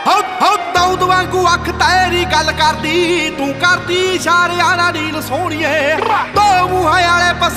ਹੋ ਦਾਊਦ ਵਾਂਗੂ ਅੱਖ ਤੇਰੀ ਗੱਲ ਕਰਦੀ, ਤੂੰ ਕਰਦੀ ਇਸ਼ਾਰਿਆਂ ਨਾਲ ਡੀਲ ਸੋਹਣੀਏ। ਦੋ ਮੂੰਹਾਂ ਵਾਲੇ